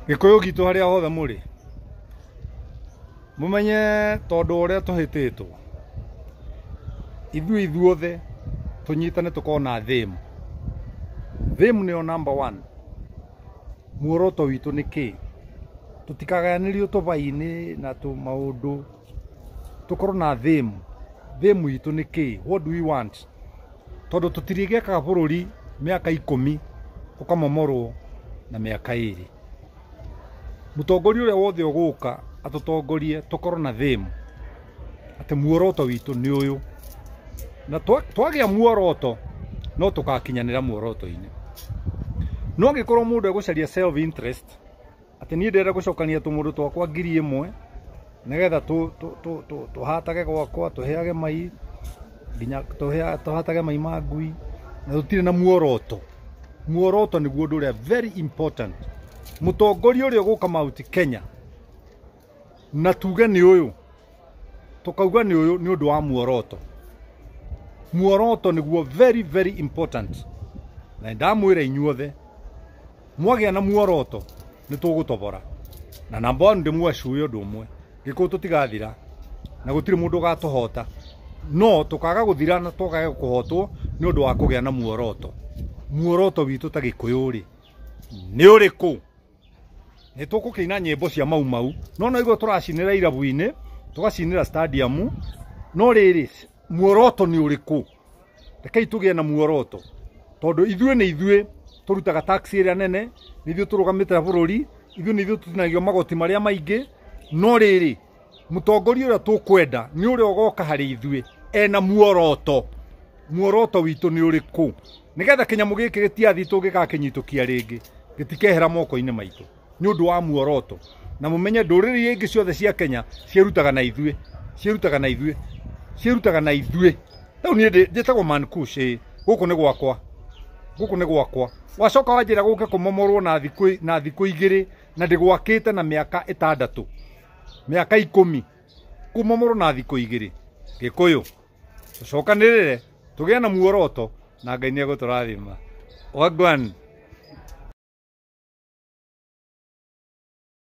Gikuyu gitu haria hothe muri mumenye tondu uria tuhititwo ithuothe tunyitane tukona thimu niyo number 1 muoroto witu ni ki tutikagayanĩrio tubai-ini na tu maundu tukorwo na thimu itu ni ki what do we want tondu tutirigekaga bururi miaka 10 ukamomorwo na miaka 2 mutongoria uria wothe uguka atutongorie tukorwo na thimu ati muoroto witu ni uyu na twagia muoroto no tukakinyanira muoroto-ini no ngikorwo mundu egucaria self interest ati ni ndera gucokania tumundu twakwa 1000 nigetha tuhatage gwakwa tuheage mai nginya tuhatage mai ma ngui na tutire na muoroto niguo ndu uria very important mutongoria uria uguka Mount Kenya na tuge ni uyu tukauga ni uyu ni undu wa muoroto niguo very important na ndamwira inyuothe mwagia na muoroto ni tugutobora na number 1 ndimwacuye undu umwe Gikuyu tutigathira na gutire mundu gatuhota no tukaga guthira na tukaga kuhotwo ni undu wa kugia na muoroto witu ta Gikuyu ri ni uriku ni tukukiina nyimbo cia mau no igwe turacinira irabu-ini tugacinira stadium no riri muoroto ni uriku rekei tugie na muoroto tondu ithuĩ turutaga taxi ĩrĩa nene nithuĩ turugamite bururi ithuĩ tutinagio magoti maria maingi no riri mutongoria uria tukwenda ni uria ugoka hari ithuĩ ena muoroto witu ni uriku nigetha kinyamu giki gitiathi tungikakinyitukia ringi gitikehera moko-ini maitu ni undu wa muoroto na mumenye nduriri ingi ciothe cia Kenya ciirutaga na ithuĩ riu ni njitagwo Mankush guku ni gwakwa wacoka wanjira guke kumomorwo na thiku 2 na ndigwakite na miaka 6 miaka 10 kumomorwo na thiku 2 Gikuyu tucokanirire tugie na muoroto na Ngai ni eguturathima wagwan.